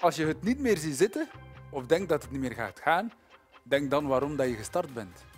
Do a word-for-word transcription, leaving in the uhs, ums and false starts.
Als je het niet meer ziet zitten, of denkt dat het niet meer gaat gaan, denk dan waarom dat je gestart bent.